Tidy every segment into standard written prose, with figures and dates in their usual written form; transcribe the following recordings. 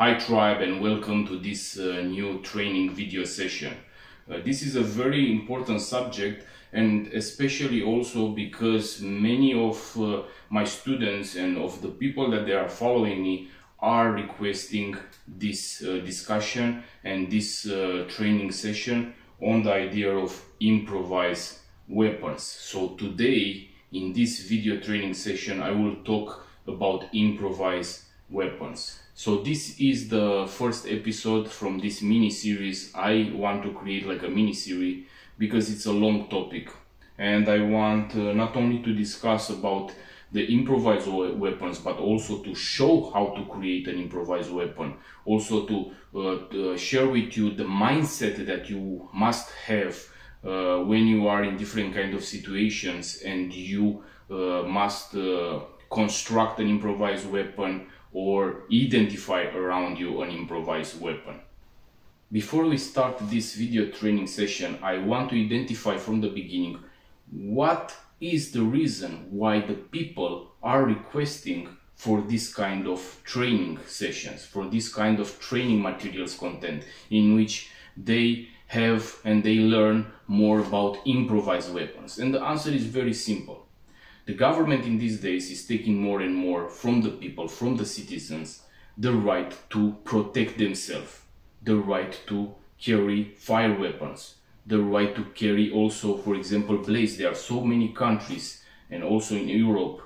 Hi tribe, and welcome to this new training video session. This is a very important subject, and especially also because many of my students and of the people that they are following me are requesting this discussion and this training session on the idea of improvised weapons. So today in this video training session I will talk about improvised weapons. So this is the first episode from this mini series. I want to create like a mini series because it's a long topic, and I want not only to discuss about the improvised weapons, but also to show how to create an improvised weapon, also to share with you the mindset that you must have when you are in different kind of situations and you must construct an improvised weapon or identify around you an improvised weapon. Before we start this video training session, I want to identify from the beginning what is the reason why the people are requesting for this kind of training sessions, for this kind of training materials content in which they have and they learn more about improvised weapons. And the answer is very simple. The government in these days is taking more and more from the people, from the citizens, the right to protect themselves, the right to carry fire weapons, the right to carry also, for example, blades. There are so many countries, and also in Europe,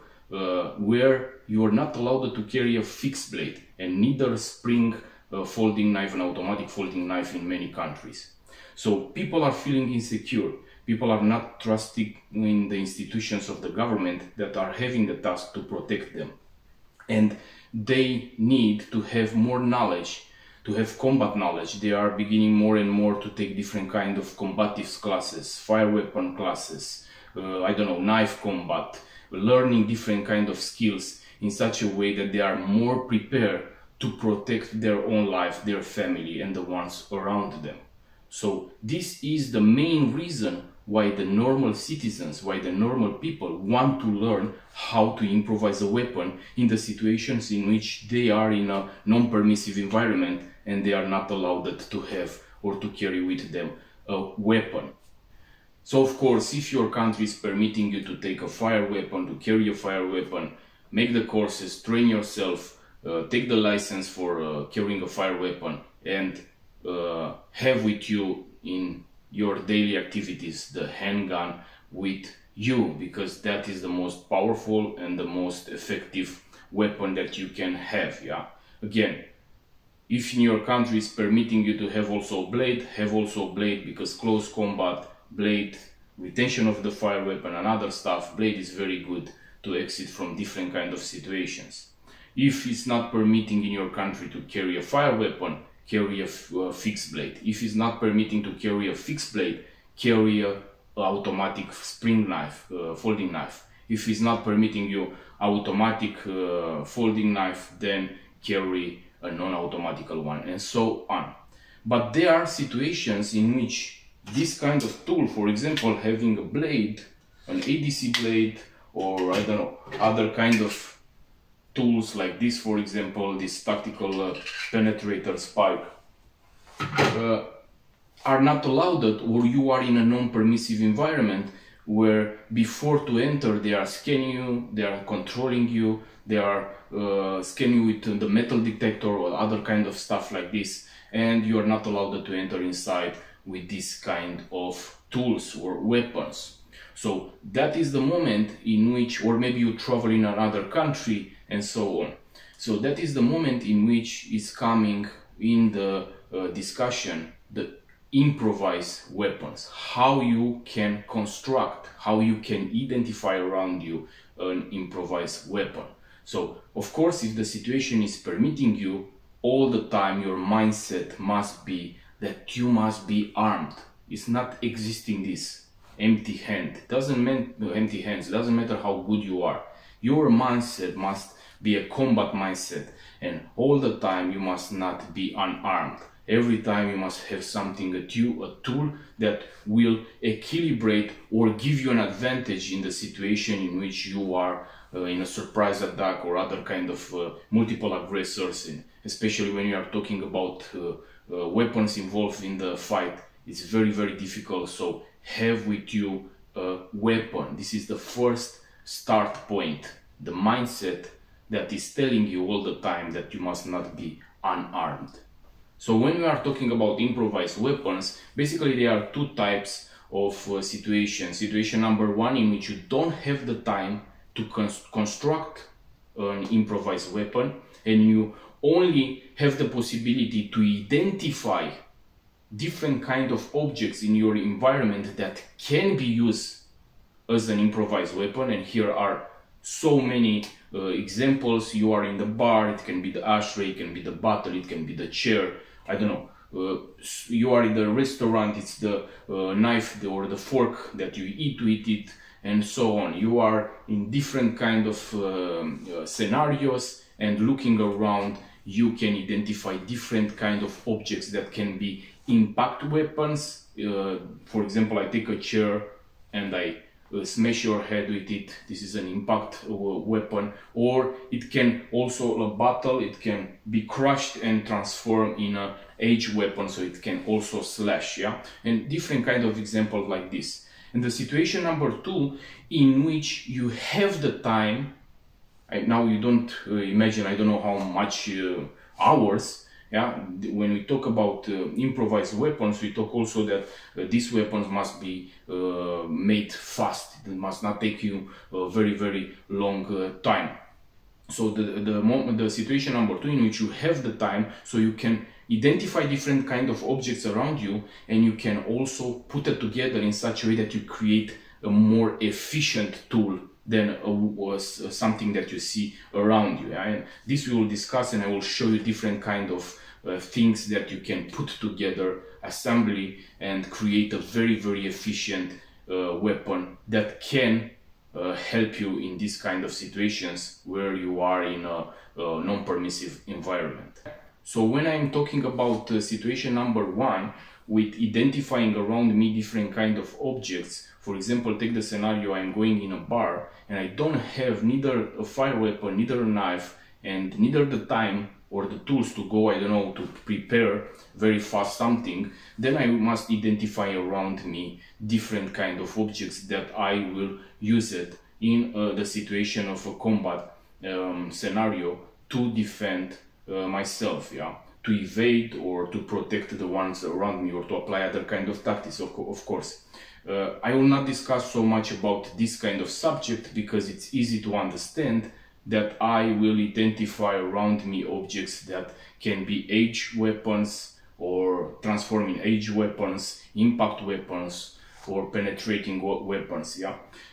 where you are not allowed to carry a fixed blade, and neither spring folding knife and automatic folding knife in many countries. So people are feeling insecure. People are not trusting in the institutions of the government that are having the task to protect them. And they need to have more knowledge, to have combat knowledge. They are beginning more and more to take different kind of combative classes, fire weapon classes, I don't know, knife combat, learning different kind of skills in such a way that they are more prepared to protect their own life, their family, and the ones around them. So this is the main reason why the normal citizens, why the normal people want to learn how to improvise a weapon in the situations in which they are in a non-permissive environment and they are not allowed to have or to carry with them a weapon. So of course, if your country is permitting you to take a fire weapon, to carry a fire weapon, make the courses, train yourself, take the license for carrying a fire weapon, and have with you in your daily activities the handgun with you, because that is the most powerful and the most effective weapon that you can have. Yeah, again, if in your country is permitting you to have also blade, have also blade, because close combat, blade, retention of the fire weapon and other stuff, blade is very good to exit from different kind of situations. If it's not permitting in your country to carry a fire weapon, carry a fixed blade. If it's not permitting to carry a fixed blade, carry a automatic spring knife, folding knife. If it's not permitting you automatic folding knife, then carry a non-automatical one, and so on. But there are situations in which this kind of tool, for example, having a blade, an ADC blade, or I don't know, other kind of tools like this, for example, this tactical penetrator spike, are not allowed, or you are in a non-permissive environment where before to enter they are scanning you, they are controlling you, they are scanning you with the metal detector or other kind of stuff like this, and you are not allowed to enter inside with this kind of tools or weapons. So that is the moment in which, or maybe you travel in another country and so on. So that is the moment in which is coming in the discussion the improvised weapons, how you can construct, how you can identify around you an improvised weapon. So of course, if the situation is permitting you, all the time your mindset must be that you must be armed. It's not existing this empty hand. Doesn't mean empty hands, doesn't matter how good you are. Your mindset must be a combat mindset, and all the time you must not be unarmed. Every time you must have something, a tool that will equilibrate or give you an advantage in the situation in which you are in a surprise attack or other kind of multiple aggressors, and especially when you are talking about weapons involved in the fight. It's very, very difficult. So have with you a weapon. This is the first start point, the mindset that is telling you all the time that you must not be unarmed. So when we are talking about improvised weapons, basically there are two types of situations. Situation number one, in which you don't have the time to construct an improvised weapon, and you only have the possibility to identify different kind of objects in your environment that can be used as an improvised weapon. And here are so many examples. You are in the bar, it can be the ashtray, it can be the bottle, it can be the chair, I don't know. You are in the restaurant, it's the knife or the fork that you eat with it, and so on. You are in different kind of scenarios, and looking around you can identify different kind of objects that can be impact weapons. For example, I take a chair and I smash your head with it. This is an impact weapon. Or it can also, a bottle, it can be crushed and transformed in a edge weapon, so it can also slash, yeah, and different kind of examples like this. And the situation number two, in which you have the time, now you don't imagine, I don't know how much hours, yeah. When we talk about improvised weapons, we talk also that these weapons must be made fast. It must not take you a very, very long time. So the situation number two, in which you have the time, so you can identify different kind of objects around you, and you can also put it together in such a way that you create a more efficient tool than something that you see around you. Yeah? And this we will discuss, and I will show you different kind of things that you can put together, assembly, and create a very, very efficient weapon that can help you in these kind of situations where you are in a non-permissive environment. So when I'm talking about situation number one, with identifying around me different kind of objects, for example, take the scenario, I'm going in a bar and I don't have neither a fire weapon, neither a knife, and neither the time or the tools to go, I don't know, to prepare very fast something, then I must identify around me different kind of objects that I will use it in the situation of a combat scenario to defend myself, yeah, to evade or to protect the ones around me, or to apply other kind of tactics, of course. I will not discuss so much about this kind of subject because it's easy to understand that I will identify around me objects that can be edge weapons or transform in edge weapons, impact weapons, or penetrating weapons, yeah.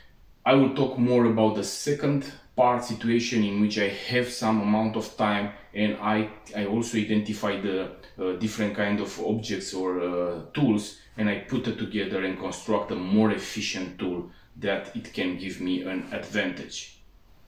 I will talk more about the second part, situation in which I have some amount of time, and I also identify the different kind of objects or tools, and I put it together and construct a more efficient tool that it can give me an advantage.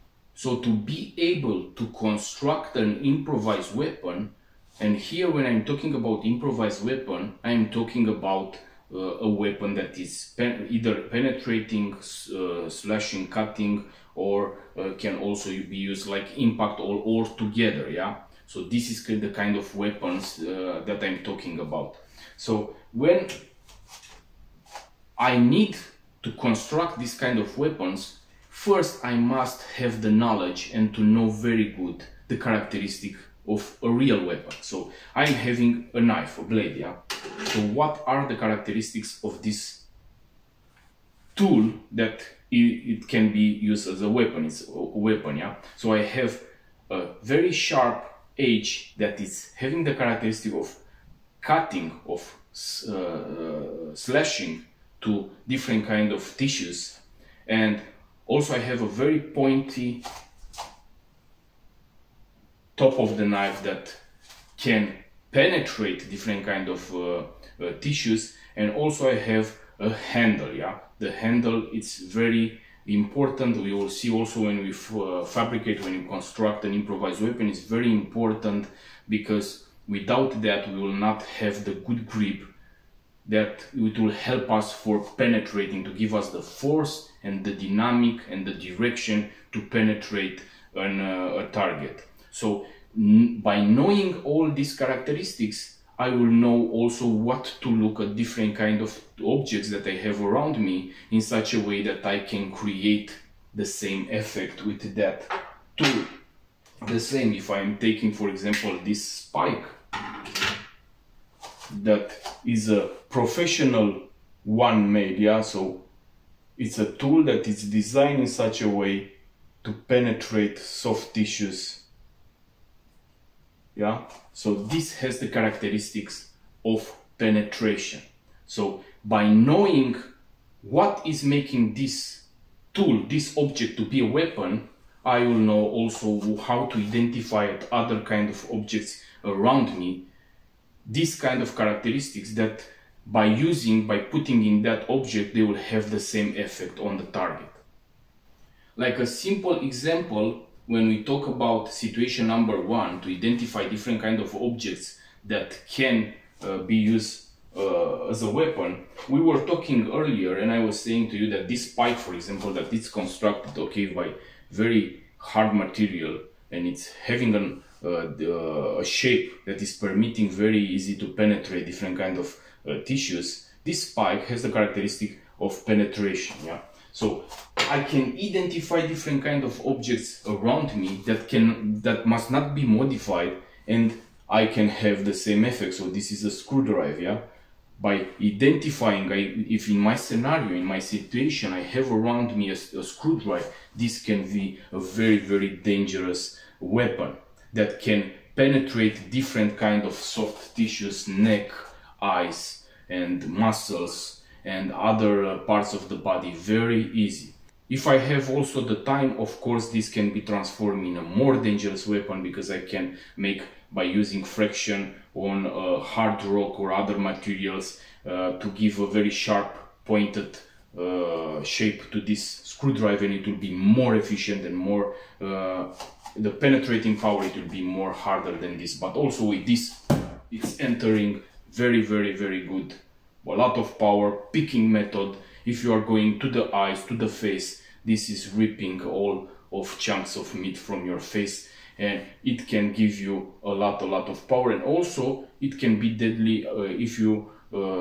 So to be able to construct an improvised weapon, and here when I'm talking about improvised weapon, I'm talking about a weapon that is either penetrating, slashing, cutting, or can also be used like impact all together, yeah. So this is the kind of weapons that I'm talking about. So when I need to construct this kind of weapons, first I must have the knowledge and to know very good the characteristic of a real weapon. So I'm having a knife, a blade, yeah. So what are the characteristics of this tool that it can be used as a weapon? It's a weapon, yeah. So I have a very sharp edge that is having the characteristic of cutting, of slashing to different kind of tissues, and also I have a very pointy top of the knife that can penetrate different kind of tissues, and also I have a handle, yeah. The handle, it's very important. We will see also when we fabricate, when you construct an improvised weapon, it's very important because without that we will not have the good grip that it will help us for penetrating, to give us the force and the dynamic and the direction to penetrate a target. So by knowing all these characteristics, I will know also what to look at different kind of objects that I have around me in such a way that I can create the same effect with that tool. The same if I am taking, for example, this spike that is a professional one made, yeah, so it's a tool that is designed in such a way to penetrate soft tissues, yeah. So this has the characteristics of penetration. So by knowing what is making this tool, this object to be a weapon, I will know also how to identify other kind of objects around me, these kind of characteristics that by putting in that object, they will have the same effect on the target. Like a simple example, when we talk about situation number 1, to identify different kind of objects that can be used as a weapon, we were talking earlier and I was saying to you that this spike, for example, that it's constructed, okay, by very hard material, and it's having a shape that is permitting very easy to penetrate different kind of tissues. This spike has the characteristic of penetration, yeah. So I can identify different kind of objects around me that must not be modified, and I can have the same effect. So this is a screwdriver, yeah. By identifying, if in my scenario, in my situation, I have around me a screwdriver, this can be a very, very dangerous weapon that can penetrate different kind of soft tissues, neck, eyes, and muscles, and other parts of the body very easy. If I have also the time, of course, this can be transformed in a more dangerous weapon, because I can make, by using friction on hard rock or other materials, to give a very sharp pointed shape to this screwdriver, and it will be more efficient and more the penetrating power, it will be more harder than this. But also with this, it's entering very, very, very good, a lot of power, picking method. If you are going to the eyes, to the face, this is ripping all of chunks of meat from your face, and it can give you a lot of power. And also it can be deadly if you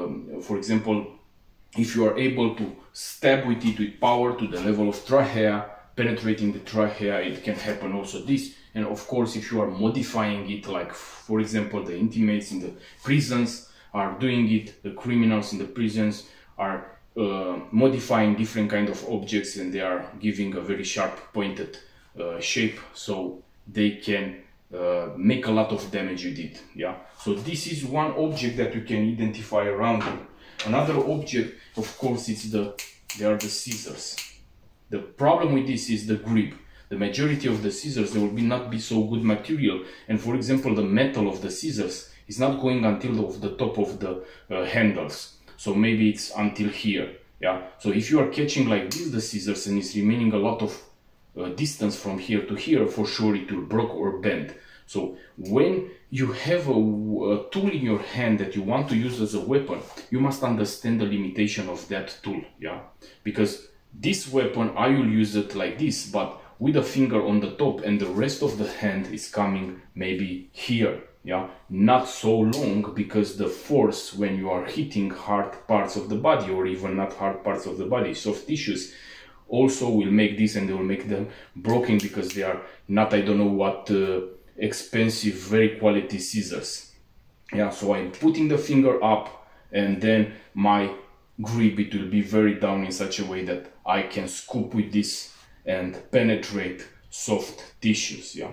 for example, if you are able to stab with it with power to the level of trachea, penetrating the trachea, it can happen also this. And of course, if you are modifying it, like for example the intimates in the prisons are doing it, the criminals in the prisons are modifying different kind of objects, and they are giving a very sharp pointed shape, so they can make a lot of damage with it, yeah. So this is one object that you can identify around you. Another object, of course, they are the scissors. The problem with this is the grip. The majority of the scissors, they will not be so good material, and for example the metal of the scissors is not going until the top of the handles, so maybe it's until here, yeah. So if you are catching like this the scissors and it's remaining a lot of distance from here to here, for sure it will break or bend. So when you have a tool in your hand that you want to use as a weapon, you must understand the limitation of that tool, yeah. Because this weapon, I will use it like this, but with a finger on the top, and the rest of the hand is coming maybe here, yeah. Not so long, because the force when you are hitting hard parts of the body, or even not hard parts of the body, soft tissues, also will make this, and they will make them broken, because they are not, I don't know what, expensive, very quality scissors, yeah. So I'm putting the finger up, and then my grip, it will be very down in such a way that I can scoop with this and penetrate soft tissues, yeah.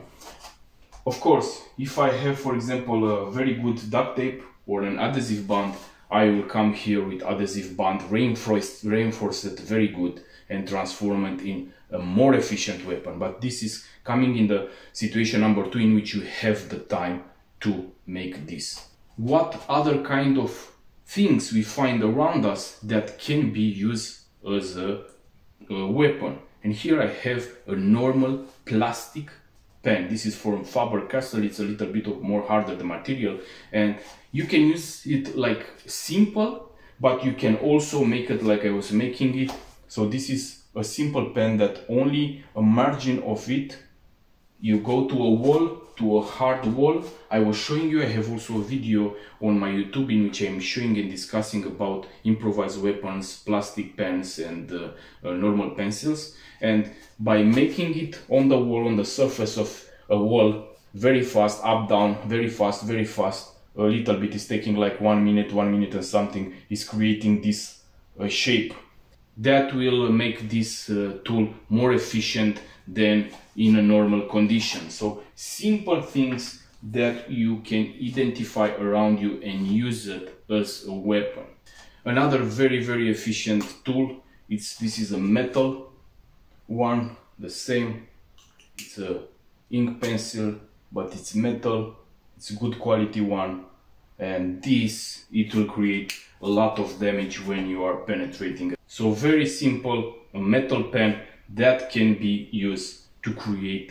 Of course, if I have, for example, a very good duct tape or an adhesive band, I will come here with adhesive band, reinforce it very good, and transform it in a more efficient weapon. But this is coming in the situation number 2, in which you have the time to make this. What other kind of things we find around us that can be used as a weapon? And here I have a normal plastic pen. This is from Faber-Castell. It's a little bit more harder, the material, and you can use it like simple, but you can also make it like I was making it. So this is a simple pen that only a margin of it, you go to a wall, to a hard wall. I was showing you, I have also a video on my YouTube in which I'm showing and discussing about improvised weapons, plastic pens and normal pencils. And by making it on the wall, on the surface of a wall, very fast, up, down, very fast, a little bit is taking like 1 minute and something, is creating this shape. That will make this tool more efficient than in a normal condition. So simple things that you can identify around you and use it as a weapon. Another very efficient tool, this is a metal one, the same. It's a ink pencil, but it's metal, it's a good quality one, and this, it will create a lot of damage when you are penetrating. So very simple, a metal pen that can be used to create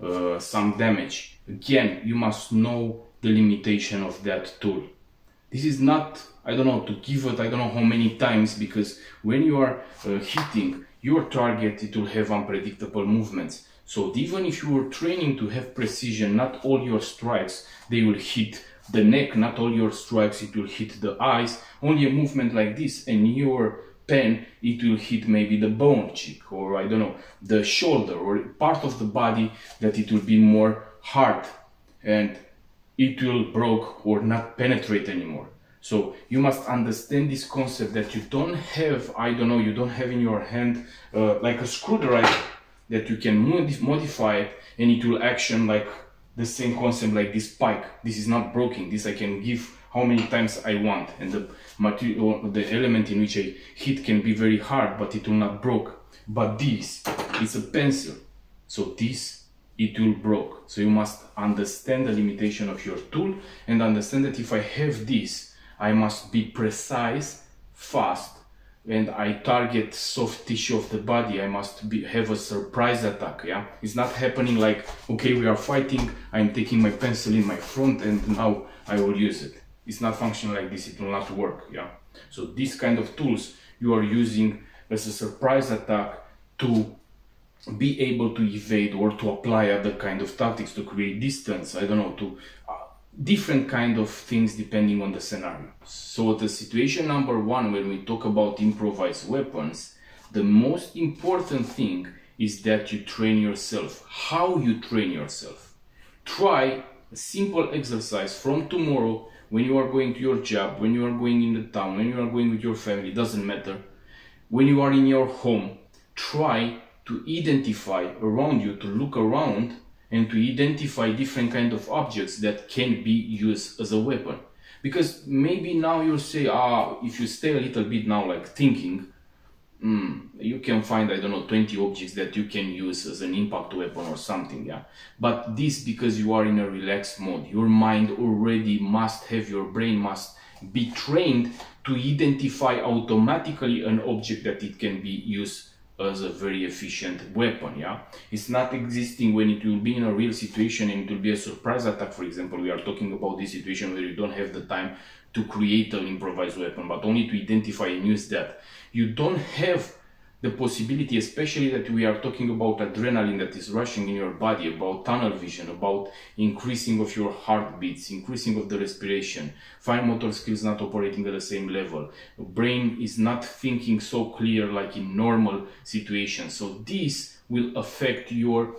some damage. Again, you must know the limitation of that tool. This is not, I don't know, to give it, I don't know how many times, because when you are hitting your target, it will have unpredictable movements. So even if you are training to have precision, not all your strikes, they will hit the neck, not all your strikes, it will hit the eyes. Only a movement like this, and your pen, it will hit maybe the bone cheek, or I don't know, the shoulder, or part of the body that it will be more hard, and it will broke or not penetrate anymore. So you must understand this concept that you don't have, I don't know, you don't have in your hand like a screwdriver that you can modify it and it will action like the same concept like this pike. This is not broken. This I can give how many times I want, and the material, the element in which I hit can be very hard, but it will not broke. But this is a pencil, so this, it will broke. So you must understand the limitation of your tool and understand that if I have this, I must be precise, fast, and I target soft tissue of the body. I must have a surprise attack. Yeah, it's not happening like, okay, we are fighting, I'm taking my pencil in my front and now I will use it. It's not functioning like this, it will not work. Yeah, so these kind of tools you are using as a surprise attack to be able to evade or to apply other kind of tactics to create distance, I don't know, to different kind of things depending on the scenario. So the situation number one, when we talk about improvised weapons, the most important thing is that you train yourself. How you train yourself? Try a simple exercise from tomorrow when you are going to your job, when you are going in the town, when you are going with your family, doesn't matter. When you are in your home, try to identify around you, to look around and to identify different kind of objects that can be used as a weapon. Because maybe now you'll say, if you stay a little bit now like thinking, you can find, I don't know, 20 objects that you can use as an impact weapon or something, yeah. But this because you are in a relaxed mode. Your mind already must have, your brain must be trained to identify automatically an object that it can be used as a very efficient weapon, yeah. It's not existing when it will be in a real situation and it will be a surprise attack. For example, we are talking about this situation where you don't have the time to create an improvised weapon, but only to identify and use that. You don't have the possibility, especially that we are talking about adrenaline that is rushing in your body, about tunnel vision, about increasing of your heartbeats, increasing of the respiration, fine motor skills not operating at the same level, brain is not thinking so clear like in normal situations. So this will affect your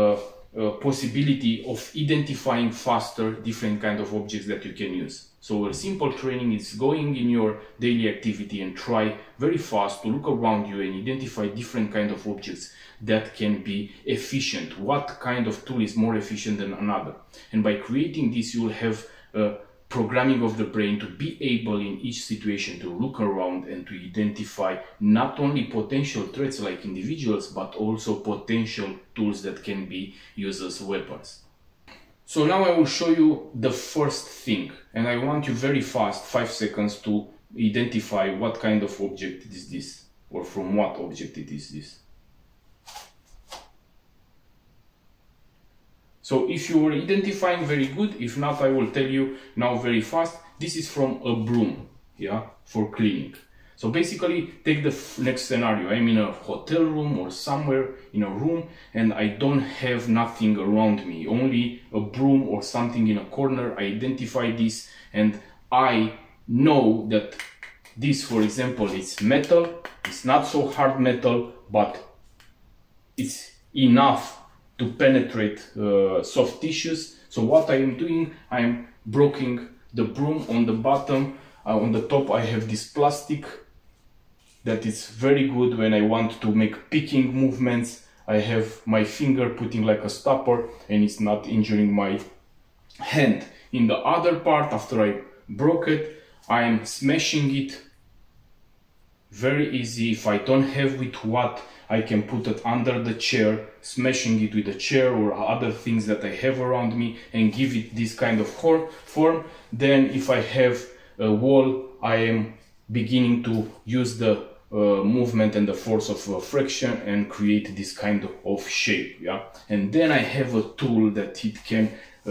possibility of identifying faster different kind of objects that you can use. So a simple training is going in your daily activity and try very fast to look around you and identify different kind of objects that can be efficient. What kind of tool is more efficient than another? And by creating this, you will have programming of the brain to be able in each situation to look around and to identify not only potential threats like individuals, but also potential tools that can be used as weapons. So now I will show you the first thing, and I want you very fast, 5 seconds, to identify what kind of object is this, or from what object it is this. So if you are identifying, very good. If not, I will tell you now very fast. This is from a broom, yeah, for cleaning. So basically, take the next scenario. I'm in a hotel room or somewhere in a room and I don't have nothing around me, only a broom or something in a corner. I identify this and I know that this, for example, is metal. It's not so hard metal, but it's enough to penetrate soft tissues. So what I am doing, I'm breaking the broom on the bottom. On the top I have this plastic that is very good when I want to make picking movements. I have my finger putting like a stopper and it's not injuring my hand. In the other part, after I broke it, I am smashing it. Very easy. If I don't have with what, I can put it under the chair, smashing it with a chair or other things that I have around me and give it this kind of form. Then if I have a wall, I am beginning to use the movement and the force of friction and create this kind of shape, yeah. And then I have a tool that it can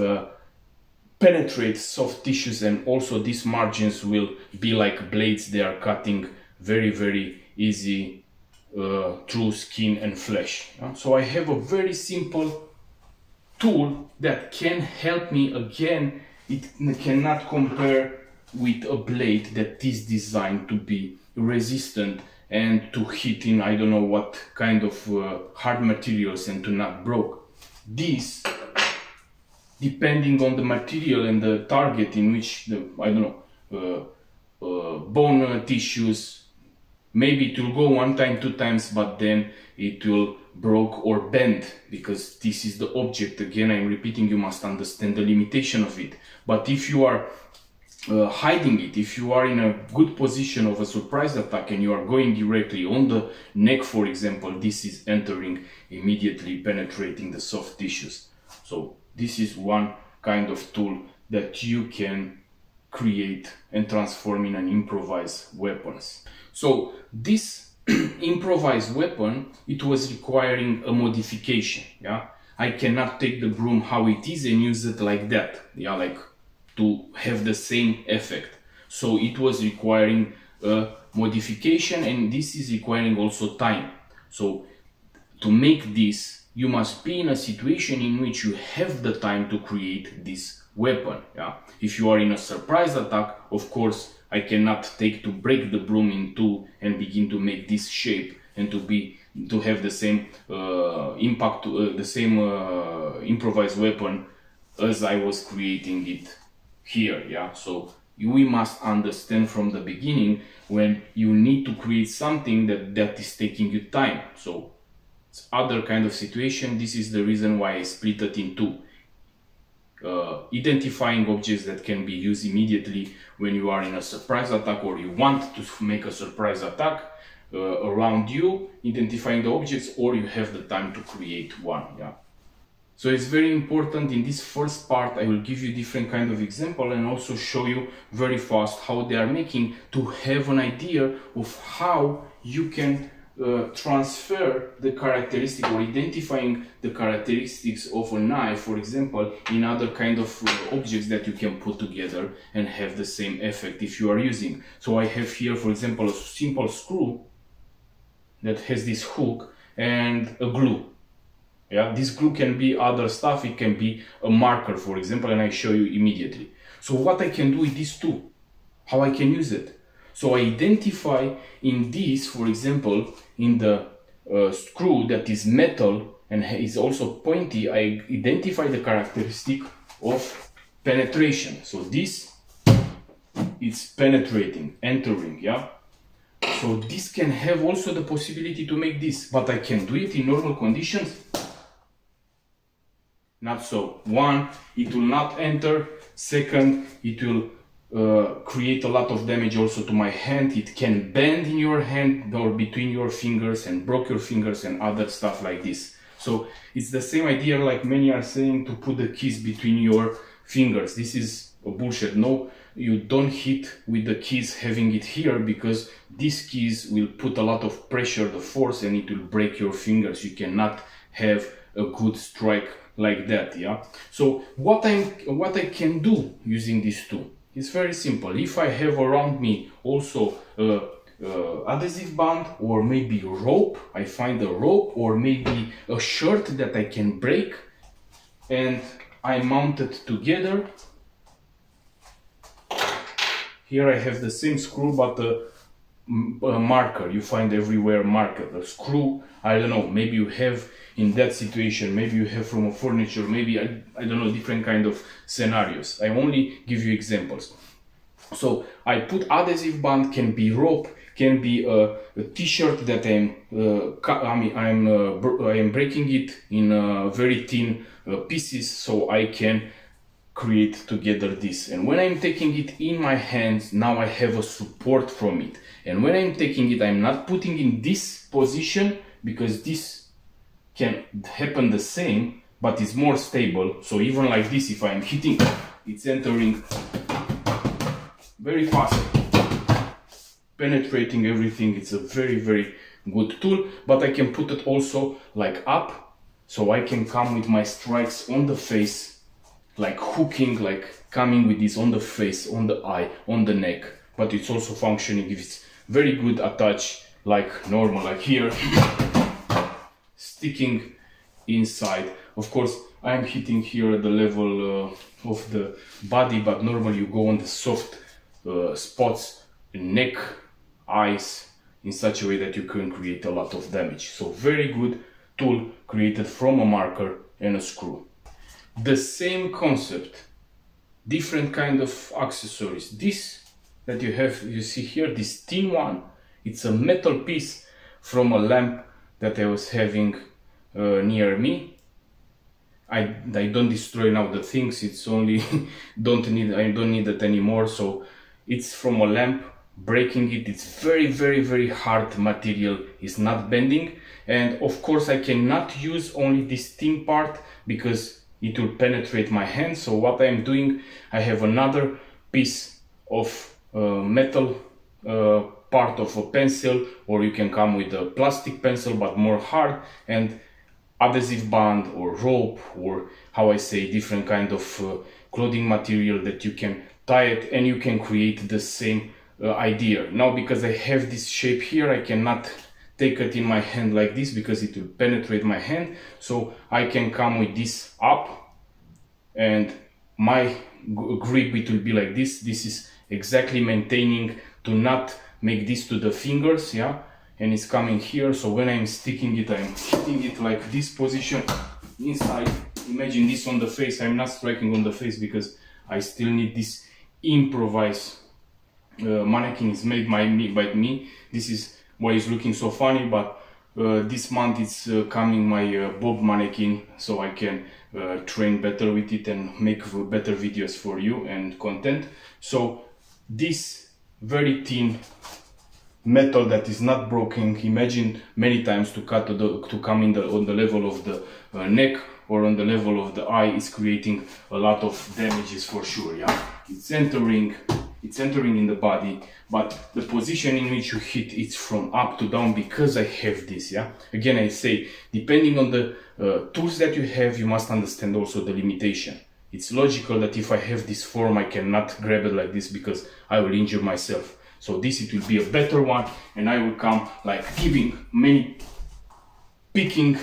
penetrate soft tissues, and also these margins will be like blades. They are cutting very easy through skin and flesh, yeah? So I have a very simple tool that can help me. Again, it cannot compare with a blade that is designed to be resistant and to hit in I don't know what kind of hard materials and to not broke. This, depending on the material and the target in which the, I don't know, bone tissues, maybe it will go one time, two times, but then it will broke or bend, because this is the object. Again, I'm repeating, you must understand the limitation of it. But if you are hiding it, if you are in a good position of a surprise attack and you are going directly on the neck, for example, this is entering, immediately penetrating the soft tissues. So this is one kind of tool that you can create and transform in an improvised weapons. So this improvised weapon, it was requiring a modification, yeah. I cannot take the broom how it is and use it like that, yeah, like to have the same effect. So it was requiring a modification, and this is requiring also time. So to make this, you must be in a situation in which you have the time to create this weapon, yeah. If you are in a surprise attack, of course I cannot take to break the broom in two and begin to make this shape and to have the same impact, the same improvised weapon as I was creating it here, yeah. So we must understand from the beginning when you need to create something that is taking you time. So it's other kind of situation. This is the reason why I split it in two. Identifying objects that can be used immediately when you are in a surprise attack or you want to make a surprise attack around you, identifying the objects, or you have the time to create one, yeah. So it's very important. In this first part I will give you different kind of example and also show you very fast how they are making, to have an idea of how you can transfer the characteristic or identifying the characteristics of a knife, for example, in other kind of objects that you can put together and have the same effect if you are using. So I have here, for example, a simple screw that has this hook and a glue. Yeah, this glue can be other stuff. It can be a marker, for example, and I show you immediately. So what I can do with these two, how I can use it. So I identify in this, for example, in the screw that is metal and is also pointy, I identify the characteristic of penetration. So this is penetrating, entering, yeah. So this can have also the possibility to make this, but I can do it in normal conditions. Not so. One, it will not enter. Second, it will create a lot of damage also to my hand. It can bend in your hand or between your fingers and broke your fingers and other stuff like this. So it's the same idea like many are saying, to put the keys between your fingers. This is a bullshit. No, you don't hit with the keys having it here, because these keys will put a lot of pressure, the force, and it will break your fingers. You cannot have a good strike like that. Yeah. So what I can do using this tool is very simple. If I have around me also adhesive band, or maybe rope, I find a rope, or maybe a shirt that I can break, and I mount it together. Here I have the same screw, but a marker. You find everywhere marker, a screw. I don't know, maybe you have in that situation, maybe you have from a furniture, maybe I don't know, different kind of scenarios. I only give you examples. So I put adhesive band, can be rope, can be a t-shirt that I am breaking it in very thin pieces, so I can create together this. And when I'm taking it in my hands, now I have a support from it. And when I'm taking it, I'm not putting in this position, because this can happen the same, but it's more stable. So even like this, if I'm hitting, it's entering very fast, penetrating everything. It's a very, very good tool. But I can put it also like up, so I can come with my strikes on the face, like hooking, like coming with this on the face, on the eye, on the neck. But it's also functioning if it's very good attached, like normal, like here, sticking inside. Of course, I'm hitting here at the level of the body, but normally you go on the soft spots, neck, eyes, in such a way that you can create a lot of damage. So very good tool, created from a marker and a screw. The same concept, different kind of accessories. This that you have, you see here, this thin one, it's a metal piece from a lamp that I was having near me. I don't destroy now the things, it's only I don't need it anymore. So it's from a lamp, breaking it, it's very, very, very hard material, it's not bending. And of course I cannot use only this thin part, because it will penetrate my hand. So what I'm doing, I have another piece of metal part of a pencil, or you can come with a plastic pencil but more hard, and adhesive band or rope, or how I say, different kind of clothing material that you can tie it, and you can create the same idea. Now, because I have this shape here, I cannot take it in my hand like this, because it will penetrate my hand. So I can come with this up, and my grip, it will be like this. This is exactly maintaining to not make this to the fingers, yeah, and it's coming here. So when I'm sticking it, I'm hitting it like this position inside. Imagine this on the face. I'm not striking on the face because I still need this improvised mannequin. Is made by me. This is why it's looking so funny, but this month it's coming my bob mannequin, so I can train better with it and make better videos for you and content. So this very thin metal that is not broken, imagine many times to cut to come in on the level of the neck or on the level of the eye, is creating a lot of damages for sure. Yeah, it's entering in the body, but the position in which you hit, it's from up to down, because I have this. Yeah, again I say, depending on the tools that you have, you must understand also the limitation. It's logical that if I have this form, I cannot grab it like this, because I will injure myself. So this, it will be a better one, and I will come like giving many picking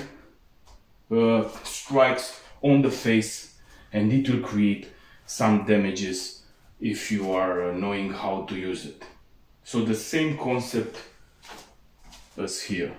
strikes on the face, and it will create some damages if you are knowing how to use it. So the same concept as here.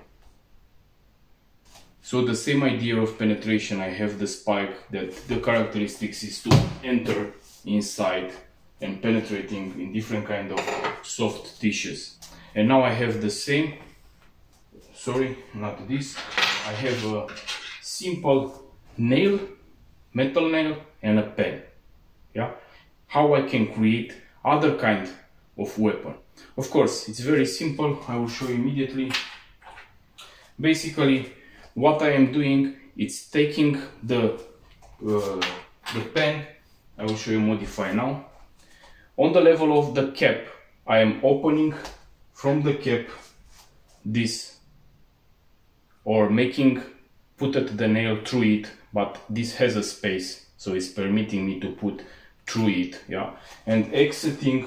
So the same idea of penetration. I have the spike that the characteristics is to enter inside and penetrating in different kind of soft tissues. And now I have the same, sorry, not this, I have a simple nail, metal nail, and a pen. Yeah, how I can create other kind of weapon. Of course, it's very simple. I will show you immediately. Basically, what I am doing, it's taking the pen, I will show you modify now. On the level of the cap, I am opening from the cap this, or put the nail through it, but this has a space, so it's permitting me to put through it, yeah, and exiting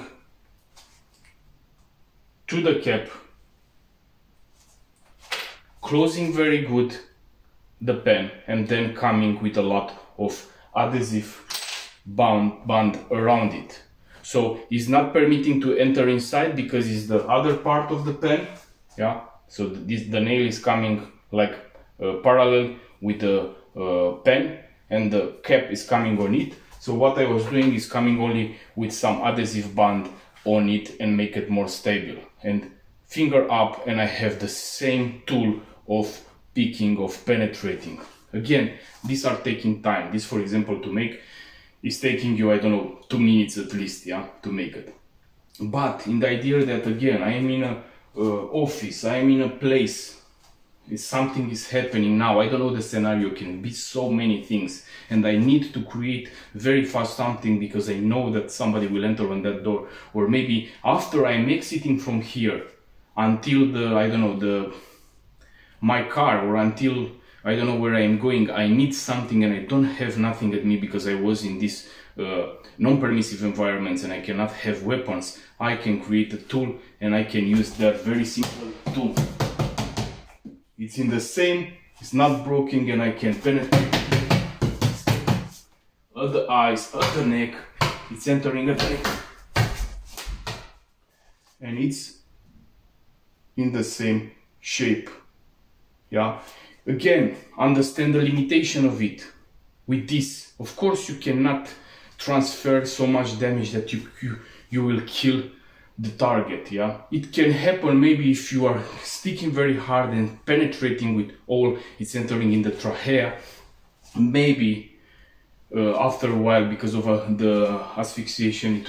to the cap, closing very good the pen, and then coming with a lot of adhesive band around it. So it's not permitting to enter inside because it's the other part of the pen, yeah. So the nail is coming like parallel with the pen, and the cap is coming on it. So what I was doing is coming only with some adhesive band on it and make it more stable. And finger up, and I have the same tool of picking, of penetrating. Again, these are taking time. This, for example, to make is taking you, I don't know, 2 minutes at least, yeah, to make it. But in the idea that, again, I am in a office, I am in a place, something is happening now, I don't know the scenario, can be so many things, and I need to create very fast something because I know that somebody will enter on that door, or maybe after I'm exiting from here until the, I don't know, my car, or until I don't know where I'm going, I need something and I don't have nothing at me because I was in this non-permissive environments and I cannot have weapons. I can create a tool and I can use that very simple tool. It's in the same, it's not broken, and I can penetrate at the eyes, at the neck. It's entering at the neck, and it's in the same shape, yeah. Again, understand the limitation of it. With this, of course, you cannot transfer so much damage that you will kill the target, yeah. It can happen maybe if you are sticking very hard and penetrating with all, it's entering in the trachea. Maybe after a while, because of the asphyxiation,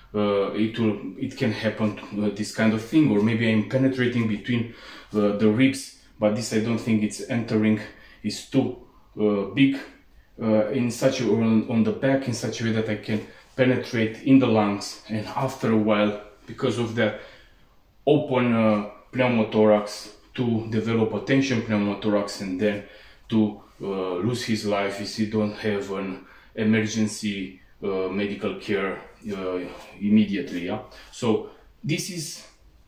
it can happen this kind of thing. Or maybe I'm penetrating between the ribs, but this I don't think it's entering, is too big in such a, on the back, in such a way that I can penetrate in the lungs, and after a while, because of that, open pneumothorax to develop a tension pneumothorax, and then to lose his life if he don't have an emergency medical care immediately, yeah. So this is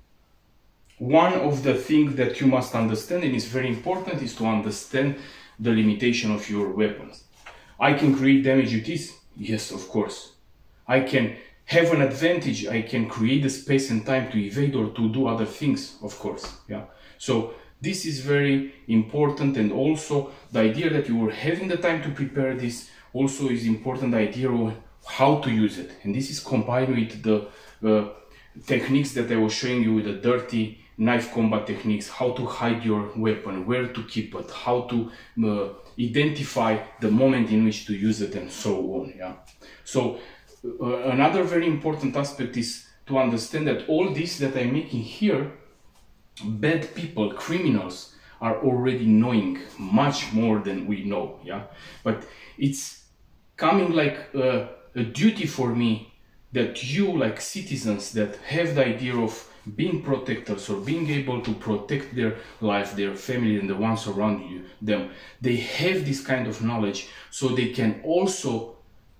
one of the things that you must understand, and it's very important, is to understand the limitation of your weapons. I can create damage with this? Yes, of course. I can have an advantage, I can create the space and time to evade or to do other things, of course, yeah. So this is very important, and also the idea that you are having the time to prepare this also is important, the idea of how to use it. And this is combined with the techniques that I was showing you with the dirty knife combat techniques, how to hide your weapon, where to keep it, how to identify the moment in which to use it, and so on, yeah. So another very important aspect is to understand that all this that I'm making here, bad people, criminals, are already knowing much more than we know, yeah. But it's coming like a duty for me that you, like citizens that have the idea of being protectors, or being able to protect their life, their family, and the ones around them, they have this kind of knowledge, so they can also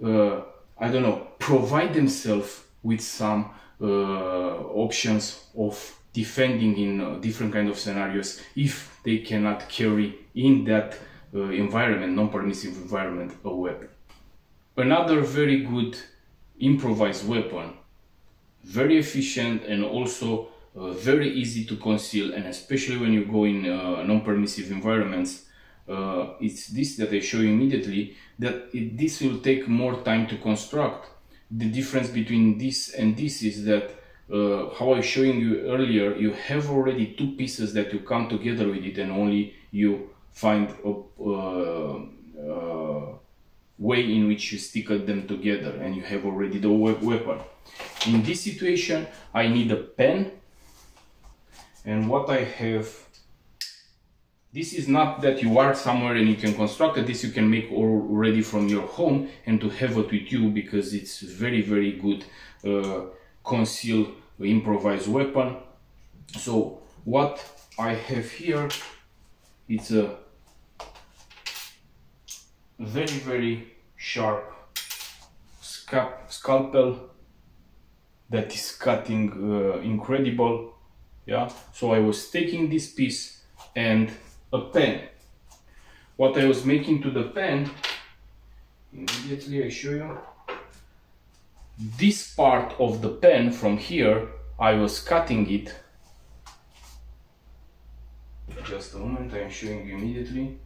I don't know, provide themselves with some options of defending in different kind of scenarios if they cannot carry in that environment, non-permissive environment, a weapon. Another very good improvised weapon, very efficient and also very easy to conceal, and especially when you go in non-permissive environments, it's this that I show you immediately, that this will take more time to construct. The difference between this and this is that how I was showing you earlier, you have already two pieces that you come together with it, and only you find a way in which you stick them together, and you have already the weapon. In this situation, I need a pen, and what I have This is not that you are somewhere and you can construct it. This you can make already from your home and to have it with you, because it's very, very good concealed improvised weapon. So what I have here, it's a very, very sharp scalpel that is cutting incredible. Yeah, so I was taking this piece and a pen. What I was making to the pen, immediately I show you. This part of the pen from here, I was cutting it. Just a moment, I am showing you immediately.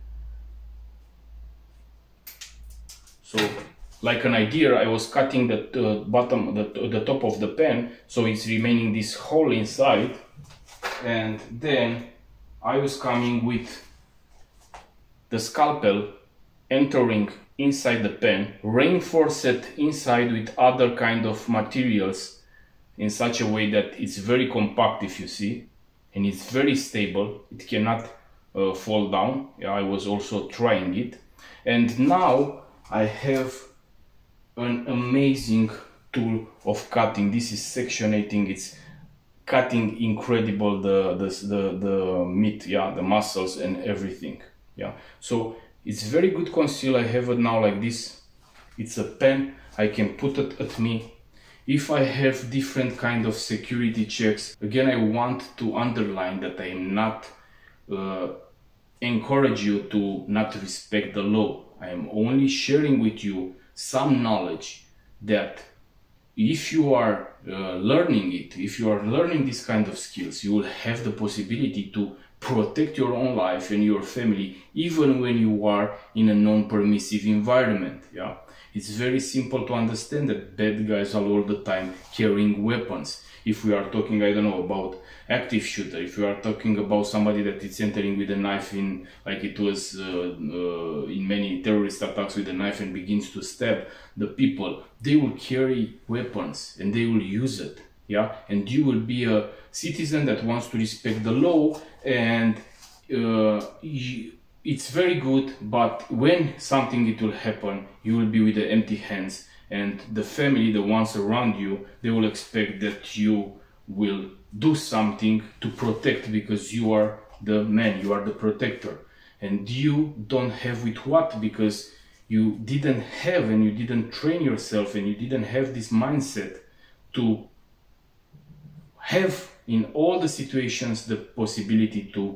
So, like an idea, I was cutting the bottom, the top of the pen, so it's remaining this hole inside, and then I was coming with the scalpel entering inside the pen, reinforce it inside with other kind of materials in such a way that it's very compact, if you see, and it's very stable. It cannot fall down. Yeah, I was also trying it, and now I have an amazing tool of cutting. This is sectionating. It's cutting incredible the meat, yeah, the muscles and everything. Yeah, so it's very good conceal. I have it now like this. It's a pen. I can put it at me. If I have different kind of security checks, again, I want to underline that I am not encourage you to not respect the law. I am only sharing with you some knowledge that if you are learning it, if you are learning this kind of skills, you will have the possibility to protect your own life and your family, even when you are in a non-permissive environment. Yeah, it's very simple to understand that bad guys are all the time carrying weapons. If we are talking, I don't know, about active shooter, if we are talking about somebody that is entering with a knife in, like it was in many terrorist attacks, with a knife and begins to stab the people, they will carry weapons and they will use it. Yeah, and you will be a citizen that wants to respect the law, and it's very good, but when something it will happen, you will be with the empty hands, and the family, the ones around you, they will expect that you will do something to protect, because you are the man, you are the protector, and you don't have with what, because you didn't have and you didn't train yourself and you didn't have this mindset to have in all the situations the possibility to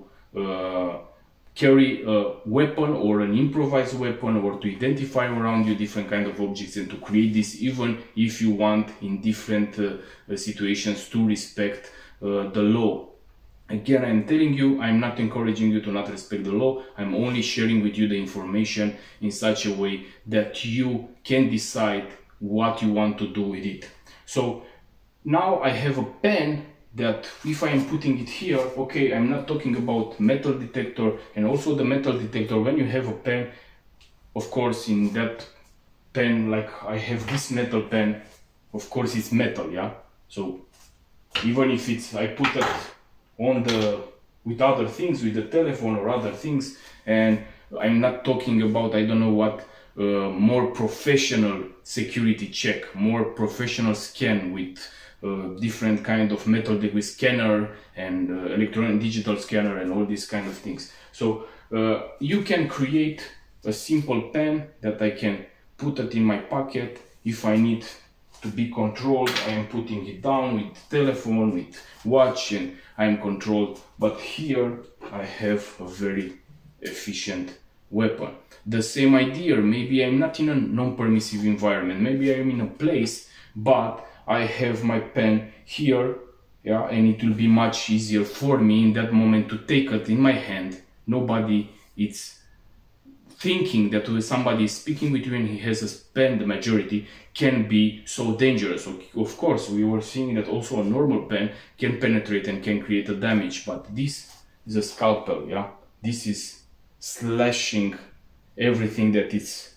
carry a weapon or an improvised weapon, or to identify around you different kind of objects, and to create this, even if you want in different situations to respect the law. Again, I'm telling you, I'm not encouraging you to not respect the law. I'm only sharing with you the information in such a way that you can decide what you want to do with it. So now I have a pen that if I am putting it here, okay, I'm not talking about metal detector, and also the metal detector, when you have a pen, of course, in that pen, like I have this metal pen, of course it's metal, yeah? So even if it's, I put it on the, with other things, with the telephone or other things, and I'm not talking about, I don't know what, more professional security check, more professional scan with different kind of metal degree scanner and electronic digital scanner and all these kind of things. So you can create a simple pen that I can put it in my pocket. If I need to be controlled, I am putting it down with telephone, with watch, and I am controlled. But here I have a very efficient weapon. The same idea, maybe I'm not in a non-permissive environment, maybe I'm in a place, but I have my pen here, yeah, and it will be much easier for me in that moment to take it in my hand. Nobody is thinking that when somebody is speaking with you and he has a pen, the majority, can be so dangerous. Of course, we were seeing that also a normal pen can penetrate and can create a damage, but this is a scalpel, yeah. This is slashing everything that it's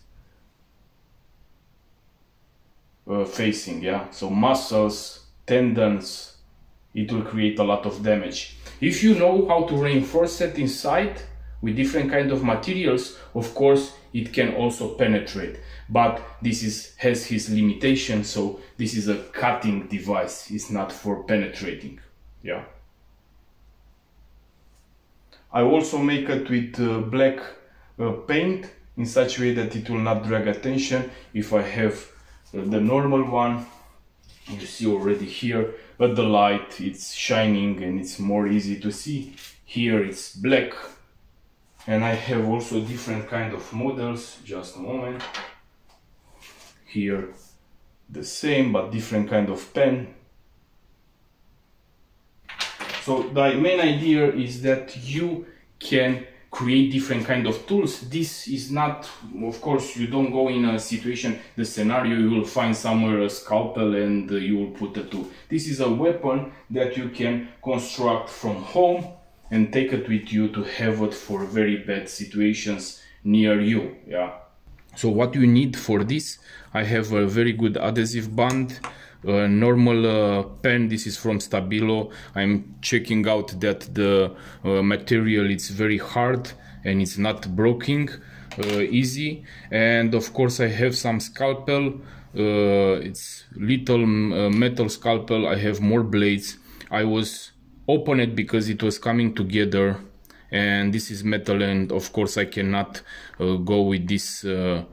facing, yeah. So muscles, tendons, it will create a lot of damage. If you know how to reinforce it inside, with different kind of materials, of course it can also penetrate, but this has his limitation. So this is a cutting device, it's not for penetrating. Yeah, I also make it with black paint in such a way that it will not drag attention. If I have the normal one, you see already here at the light it's shining and it's more easy to see. Here it's black, and I have also different kind of models. Just a moment. Here the same but different kind of pen. So the main idea is that you can create different kind of tools. This is not, of course, you don't go in a situation, the scenario, you will find somewhere a scalpel and you will put a tool. This is a weapon that you can construct from home and take it with you to have it for very bad situations near you. Yeah. So what you need for this, I have a very good adhesive band, a normal pen. This is from Stabilo. I'm checking out that the material is very hard and it's not breaking easy. And of course I have some scalpel. It's little metal scalpel. I have more blades. I was open it because it was coming together, and this is metal, and of course I cannot go with this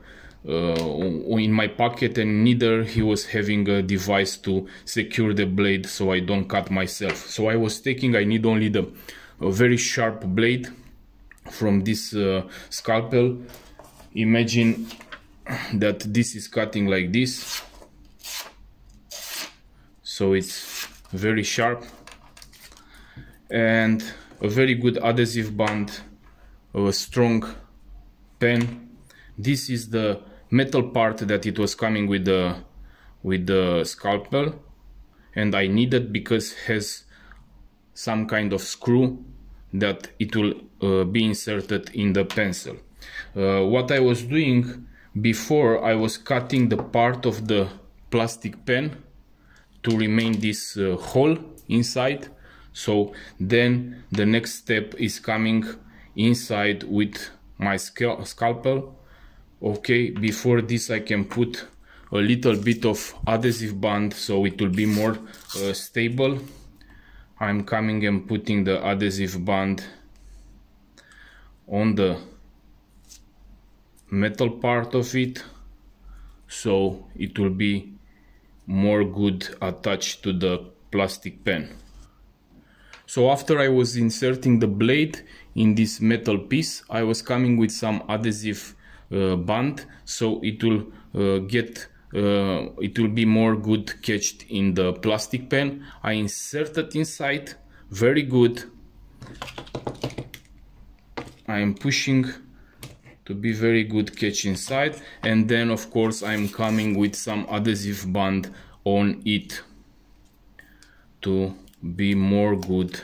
in my pocket, and neither he was having a device to secure the blade so I don't cut myself. So I was thinking I need only the very sharp blade from this scalpel. Imagine that this is cutting like this, so it's very sharp, and a very good adhesive band, a strong pen. This is the metal part that it was coming with the scalpel, and I need it because it has some kind of screw that it will be inserted in the pencil. What I was doing before, I was cutting the part of the plastic pen to remain this hole inside. So then the next step is coming inside with my scalpel. Okay, before this I can put a little bit of adhesive band so it will be more stable. I'm coming and putting the adhesive band on the metal part of it, so it will be more good attached to the plastic pen. So after I was inserting the blade in this metal piece, I was coming with some adhesive band, so it will it will be more good catched in the plastic pen. I insert it inside, very good. I am pushing to be very good catch inside, and then of course I'm coming with some adhesive band on it to be more good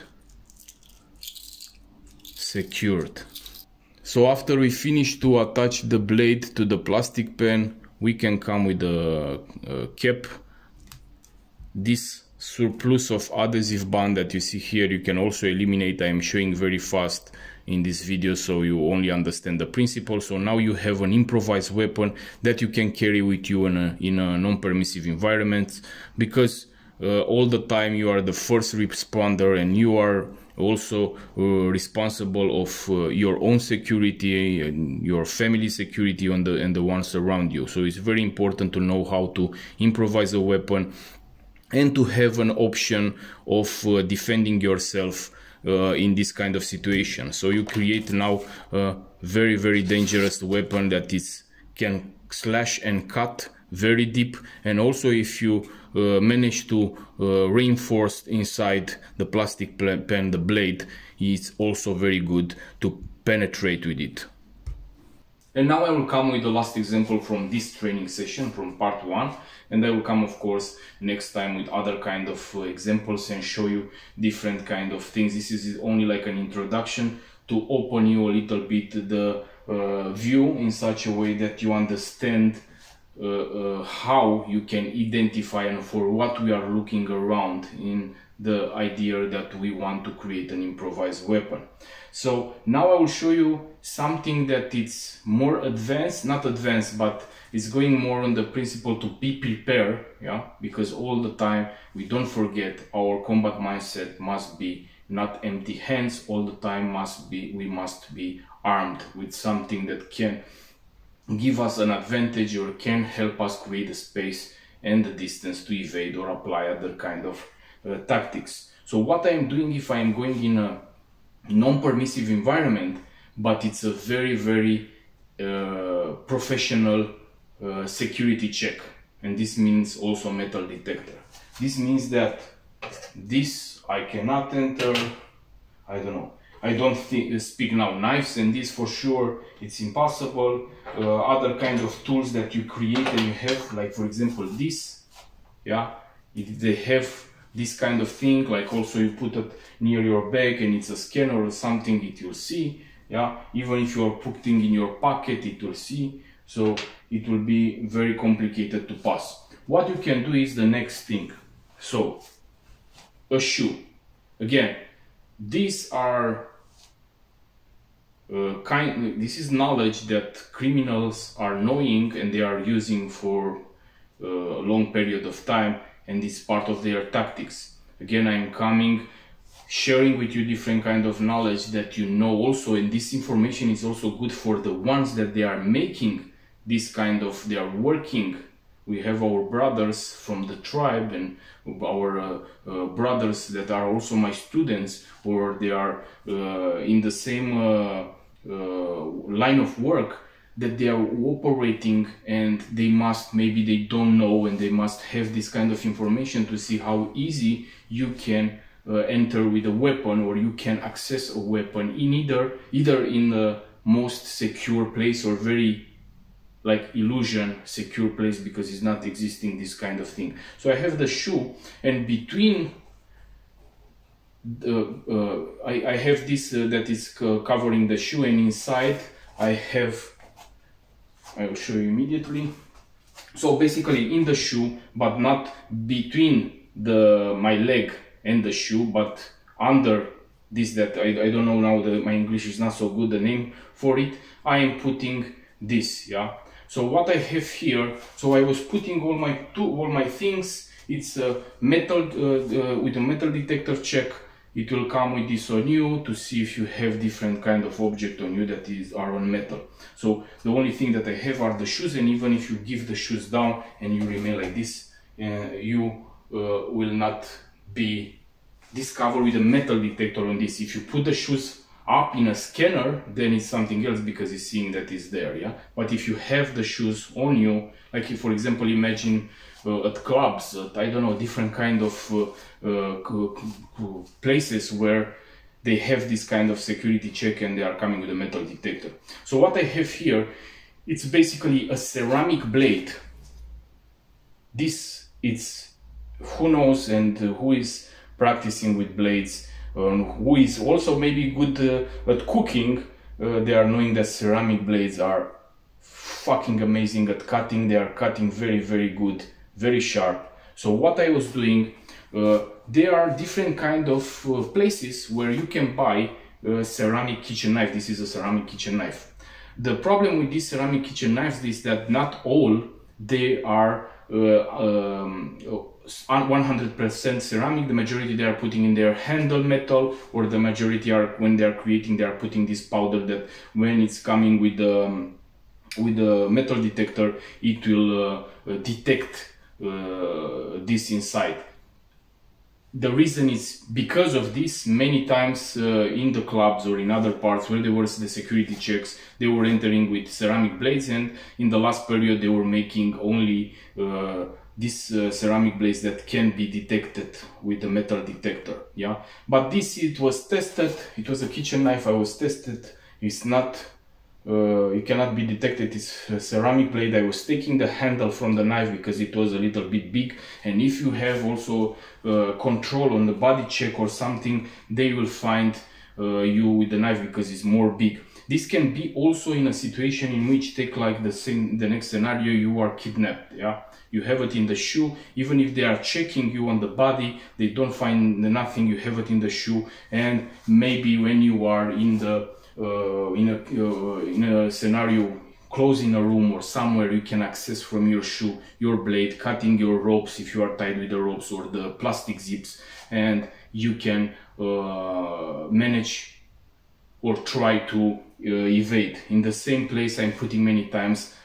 secured. So after we finish to attach the blade to the plastic pen, we can come with a cap. This surplus of adhesive band that you see here, you can also eliminate. I am showing very fast in this video so you only understand the principle. So now you have an improvised weapon that you can carry with you in a non-permissive environment, because all the time you are the first responder and you are also responsible of your own security and your family security and the ones around you. So it's very important to know how to improvise a weapon and to have an option of defending yourself in this kind of situation. So you create now a very, very dangerous weapon that can slash and cut very deep, and also if you manage to reinforce inside the plastic pen the blade, it's also very good to penetrate with it. And now I will come with the last example from this training session, from part 1, and I will come of course next time with other kind of examples and show you different kind of things. This is only like an introduction to open you a little bit the view in such a way that you understand how you can identify and for what we are looking around in the idea that we want to create an improvised weapon. So now I will show you something that it's more advanced, not advanced, but it's going more on the principle to be prepared, yeah, because all the time we don't forget our combat mindset must be not empty hands all the time, we must be armed with something that can give us an advantage or can help us create the space and the distance to evade or apply other kind of tactics. So what I'm doing if I'm going in a non-permissive environment, but it's a very, very professional security check, and this means also metal detector. This means that this I cannot enter, I don't know, I don't speak now knives, and this for sure it's impossible. Other kind of tools that you create and you have, like for example this, yeah, they have this kind of thing, like also you put it near your bag and it's a scanner or something, it will see, yeah, even if you are putting in your pocket it will see, so it will be very complicated to pass. What you can do is the next thing. So a shoe, again, these are this is knowledge that criminals are knowing and they are using for a long period of time, and it's part of their tactics. Again, I'm coming, sharing with you different kind of knowledge that you know also, and this information is also good for the ones that they are making this kind of, they are working. We have our brothers from the tribe and our brothers that are also my students, or they are in the same line of work, that they are operating, and they must, maybe they don't know, and they must have this kind of information to see how easy you can enter with a weapon, or you can access a weapon in either in the most secure place or very like illusion secure place, because it's not existing this kind of thing. So I have the shoe, and between I have this that is covering the shoe, and inside I have, I will show you immediately. So basically in the shoe, but not between my leg and the shoe, but under this, that I don't know now, my English is not so good, the name for it, I am putting this, yeah. So what I have here, so I was putting all my things. It's a metal with a metal detector check. It will come with this on you to see if you have different kind of object on you that are on metal. So the only thing that I have are the shoes, and even if you give the shoes down and you remain like this, you will not be discovered with a metal detector on this. If you put the shoes up in a scanner, then it's something else, because it's seeing that it's there, yeah. But if you have the shoes on you, like if, for example, imagine at clubs, I don't know, different kind of places where they have this kind of security check and they are coming with a metal detector. So what I have here, it's basically a ceramic blade. This, it's, who knows and who is practicing with blades, who is also maybe good at cooking, they are knowing that ceramic blades are fucking amazing at cutting. They are cutting very, very good, very sharp. So what I was doing, there are different kind of places where you can buy ceramic kitchen knife. This is a ceramic kitchen knife. The problem with these ceramic kitchen knives is that not all they are 100% ceramic. The majority they are putting in their handle metal, or the majority are, when they are creating, they are putting this powder that when it's coming with the metal detector, it will detect this inside. The reason is because of this. Many times in the clubs or in other parts where there was the security checks, they were entering with ceramic blades, and in the last period they were making only these ceramic blades that can be detected with the metal detector, yeah. But this, it was tested, it was a kitchen knife, I was tested, it's not, it cannot be detected, it's a ceramic blade. I was taking the handle from the knife because it was a little bit big, and if you have also control on the body check or something, they will find you with the knife because it's more big. This can be also in a situation in which, take like the next scenario, you are kidnapped, yeah. You have it in the shoe, even if they are checking you on the body, they don't find nothing, you have it in the shoe, and maybe when you are in the in a scenario closing a room or somewhere, you can access from your shoe your blade, cutting your ropes if you are tied with the ropes or the plastic zips, and you can manage or try to evade. In the same place, I'm putting many times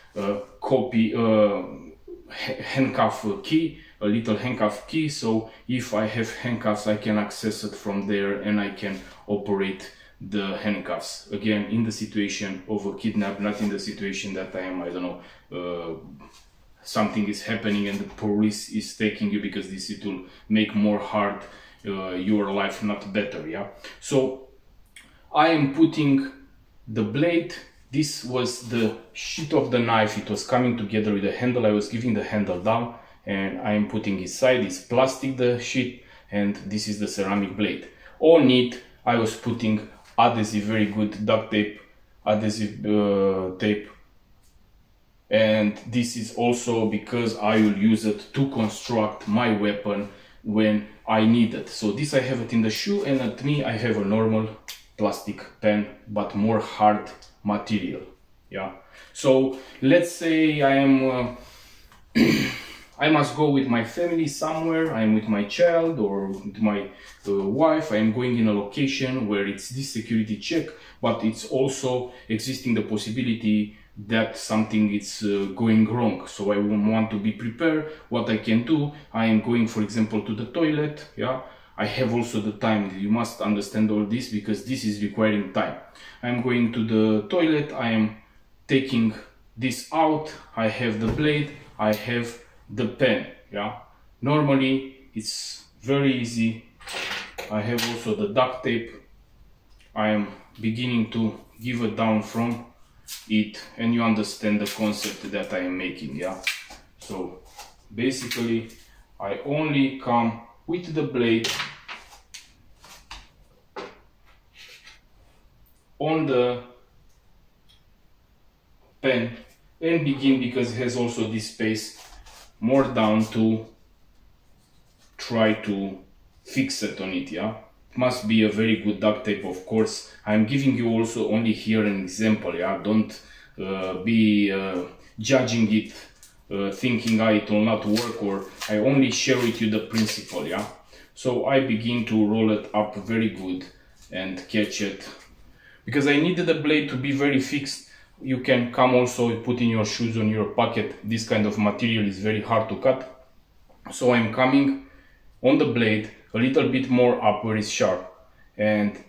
handcuff key, a little handcuff key, so if I have handcuffs I can access it from there and I can operate the handcuffs. Again, in the situation of a kidnap, not in the situation that I am, I don't know, something is happening and the police is taking you, because this it will make more hard your life, not better, yeah. So I am putting the blade. This was the sheath of the knife, it was coming together with the handle. I was giving the handle down and I am putting inside. It's plastic, the sheath, and this is the ceramic blade. On it I was putting adhesive, very good duct tape, adhesive tape, and this is also because I will use it to construct my weapon when I need it. So this I have it in the shoe, and at me I have a normal plastic pen, but more hard material, yeah. So let's say I am I must go with my family somewhere, I'm with my child or with my wife, I'm going in a location where it's this security check, but it's also existing the possibility that something is going wrong. So I want to be prepared. What I can do, I am going, for example, to the toilet, yeah. I have also the time, you must understand all this because this is requiring time. I'm going to the toilet, I am taking this out, I have the blade, I have the pen, yeah. Normally it's very easy. I have also the duct tape. I am beginning to give it down from it, and you understand the concept that I am making, yeah. So basically I only come with the blade on the pen and begin, because it has also this space more down to try to fix it on it, yeah. It must be a very good duct tape, of course. I'm giving you also only here an example, yeah. Don't be judging it, thinking it will not work, or I only share with you the principle, yeah. So I begin to roll it up very good and catch it, because I needed the blade to be very fixed. You can come also put in your shoes on your pocket. This kind of material is very hard to cut. So I'm coming on the blade a little bit more up where it's sharp, and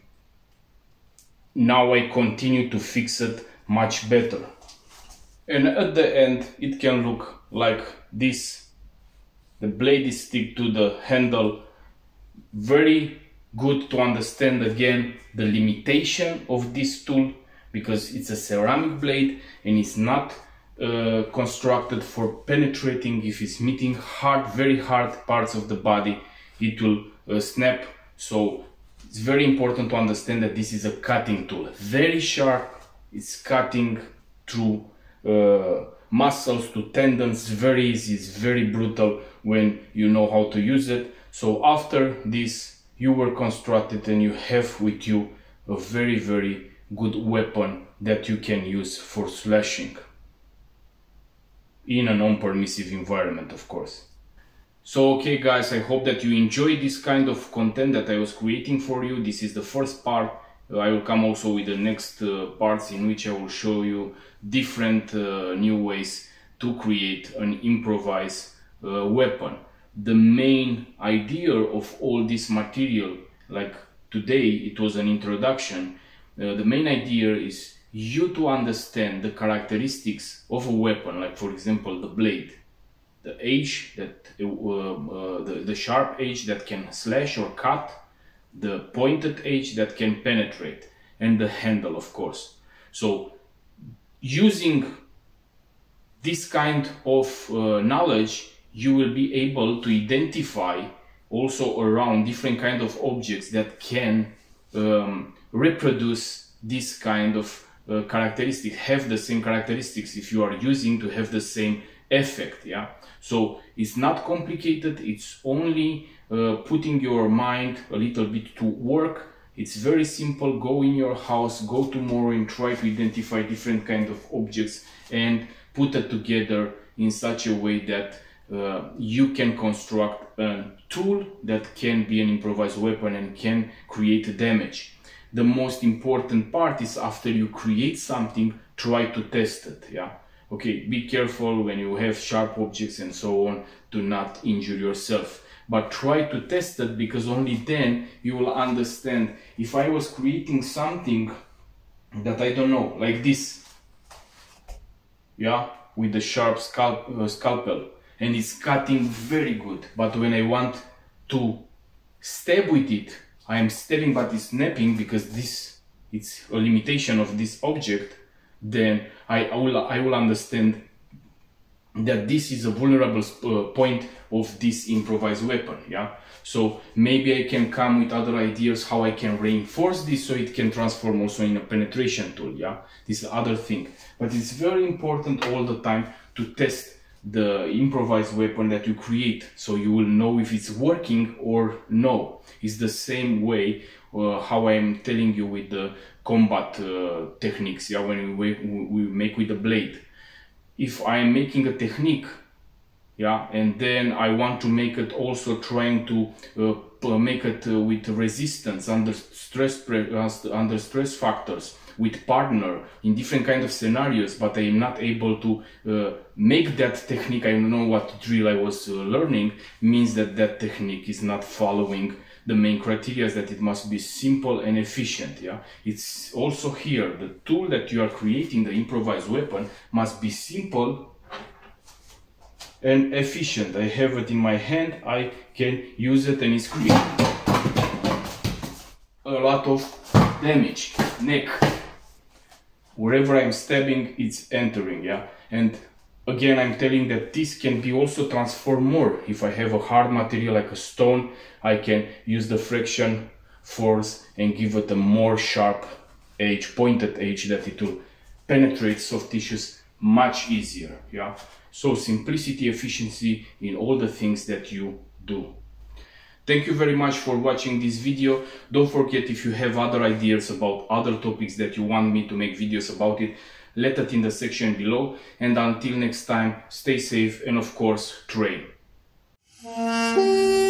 now I continue to fix it much better. And at the end it can look like this. The blade is stick to the handle. Very good to understand again the limitation of this tool, because it's a ceramic blade and it's not constructed for penetrating. If it's meeting hard, very hard parts of the body, it will snap. So it's very important to understand that this is a cutting tool, very sharp. It's cutting through muscles to tendons, very easy. It's very brutal when you know how to use it. So after this, you were constructed and you have with you a very, very good weapon that you can use for slashing in a non-permissive environment, of course. So okay guys, I hope that you enjoyed this kind of content that I was creating for you. This is the first part. I will come also with the next parts in which I will show you different new ways to create an improvised weapon. The main idea of all this material, like today it was an introduction, the main idea is you to understand the characteristics of a weapon, like for example the blade, the edge that the sharp edge that can slash or cut, the pointed edge that can penetrate, and the handle, of course. So using this kind of knowledge, you will be able to identify also around different kind of objects that can reproduce this kind of characteristics, have the same characteristics if you are using to have the same effect. Yeah, so it's not complicated, it's only putting your mind a little bit to work. It's very simple. Go in your house, go tomorrow and try to identify different kind of objects and put it together in such a way that you can construct a tool that can be an improvised weapon and can create damage. The most important part is after you create something, try to test it. Yeah, okay, be careful when you have sharp objects and so on, do not injure yourself. But try to test it, because only then you will understand. If I was creating something that I don't know, like this, yeah, with the sharp scalpel, and it's cutting very good, but when I want to stab with it, I am stabbing but it's snapping, because it's a limitation of this object, then I will understand that this is a vulnerable point of this improvised weapon. Yeah, so maybe I can come with other ideas how I can reinforce this so it can transform also in a penetration tool. Yeah, this is the other thing. But it's very important all the time to test the improvised weapon that you create, so you will know if it's working or no. It's the same way how I am telling you with the combat techniques. Yeah, when we make with the blade. If I am making a technique, yeah, and then I want to make it also trying to make it with resistance under stress factors, with partner in different kind of scenarios, but I am not able to make that technique. I don't know what drill I was learning, means that that technique is not following the main criteria, that it must be simple and efficient. Yeah, it's also here the tool that you are creating, the improvised weapon, must be simple and efficient. I have it in my hand, I can use it, and it's creating a lot of damage. Neck, wherever I'm stabbing, it's entering. Yeah, and again, I'm telling that this can be also transformed more. If I have a hard material like a stone, I can use the friction force and give it a more sharp edge, pointed edge, that it will penetrate soft tissues much easier. Yeah, so simplicity, efficiency in all the things that you do. Thank you very much for watching this video. Don't forget, if you have other ideas about other topics that you want me to make videos about it, let it in the section below. And until next time, stay safe and of course, train.